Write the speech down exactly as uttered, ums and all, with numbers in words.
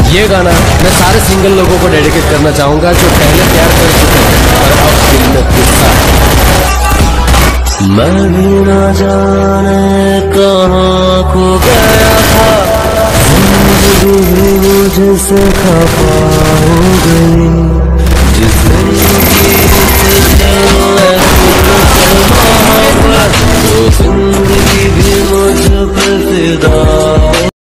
ये गाना मैं सारे सिंगल लोगों को डेडिकेट करना चाहूंगा जो पहले प्यार कर चुके हैं और अब दिल में गुस्सा है। मैं भी ना जाने कहाँ खो गया था, जिंदगी मुझसे खफा हो गई।